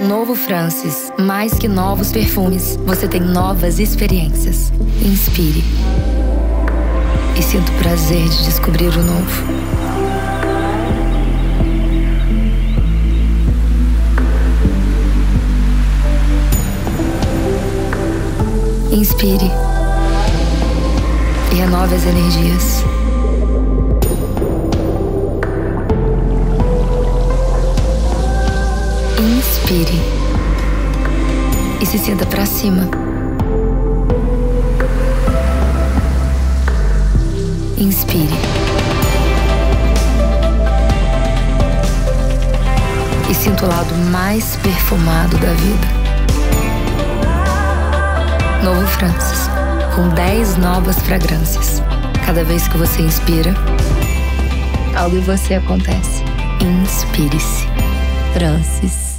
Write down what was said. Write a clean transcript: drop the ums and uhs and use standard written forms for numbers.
Novo Francis. Mais que novos perfumes, você tem novas experiências. Inspire. E sinta o prazer de descobrir o novo. Inspire. E renove as energias. Inspire e se sinta pra cima. Inspire e sinta o lado mais perfumado da vida. Novo Francis, com 10 novas fragrâncias. Cada vez que você inspira, algo em você acontece. Inspire-se. Francis.